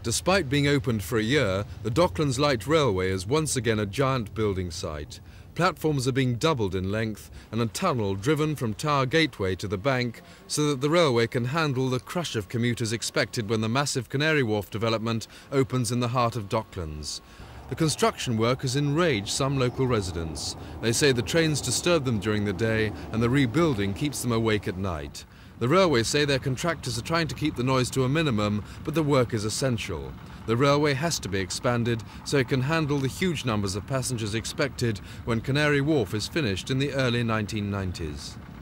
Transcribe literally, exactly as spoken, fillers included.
Despite being opened for a year, the Docklands Light Railway is once again a giant building site. Platforms are being doubled in length and a tunnel driven from Tower Gateway to the bank so that the railway can handle the crush of commuters expected when the massive Canary Wharf development opens in the heart of Docklands. The construction work has enraged some local residents. They say the trains disturb them during the day and the rebuilding keeps them awake at night. The railways say their contractors are trying to keep the noise to a minimum, but the work is essential. The railway has to be expanded so it can handle the huge numbers of passengers expected when Canary Wharf is finished in the early nineteen nineties.